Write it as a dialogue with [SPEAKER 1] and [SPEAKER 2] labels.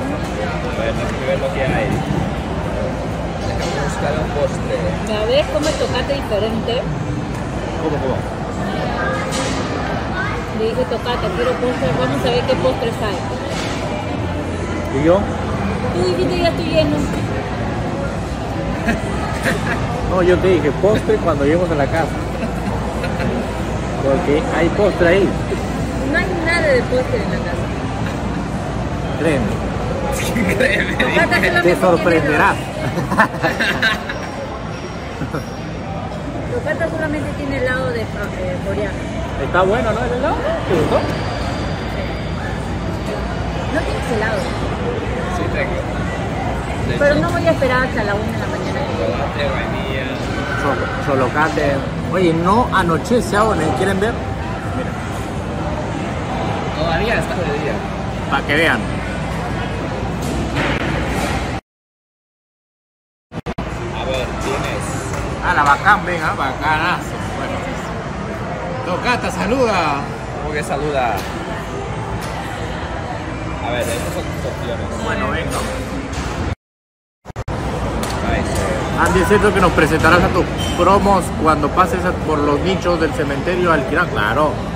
[SPEAKER 1] A ver, déjame ver lo que hay. Déjame buscar un postre.
[SPEAKER 2] A ver, come tocate diferente.
[SPEAKER 1] ¿Cómo?
[SPEAKER 2] Le dije tocate, quiero postre, vamos a ver qué postres hay.
[SPEAKER 3] ¿Y yo?
[SPEAKER 2] Tú dijiste ya estoy lleno.
[SPEAKER 3] No, yo te dije postre cuando lleguemos a la casa. Porque hay postre ahí.
[SPEAKER 2] No hay nada de postre en la casa.
[SPEAKER 3] Créeme.
[SPEAKER 2] Tocate solamente
[SPEAKER 3] Te sorprenderás.
[SPEAKER 2] Tocata solamente tiene helado de coreano.
[SPEAKER 3] Está bueno, ¿no? ¿El helado? ¿Te gustó?
[SPEAKER 2] No tienes helado.
[SPEAKER 1] Sí tengo. De
[SPEAKER 2] Pero
[SPEAKER 1] hecho,
[SPEAKER 2] no voy a esperar hasta la 1 de la mañana.
[SPEAKER 1] chocolate, vainilla.
[SPEAKER 3] Cholocate. Oye, no anochece ahora, ¿eh? ¿Quieren ver? Mira,
[SPEAKER 1] Todavía está de día.
[SPEAKER 3] para que vean.
[SPEAKER 1] A ver, tienes.
[SPEAKER 3] Ah, la bacán, venga, bacanazo. Bueno. Tocata, saluda.
[SPEAKER 1] ¿Cómo que saluda? A ver, estas son tus opciones.
[SPEAKER 3] Bueno, venga.
[SPEAKER 1] Nice.
[SPEAKER 3] Andy, ¿es cierto que nos presentarás a tus promos cuando pases por los nichos del cementerio al Alquirá? Claro.